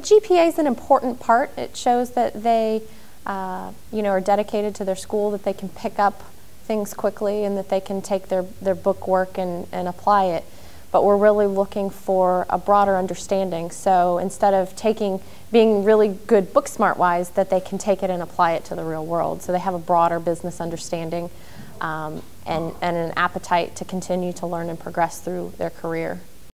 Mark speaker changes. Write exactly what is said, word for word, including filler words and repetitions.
Speaker 1: G P A is an important part. It shows that they uh, you know, are dedicated to their school, that they can pick up things quickly and that they can take their, their book work and, and apply it. But we're really looking for a broader understanding. So instead of taking, being really good book smart wise, that they can take it and apply it to the real world. So they have a broader business understanding um, and, and an appetite to continue to learn and progress through their career.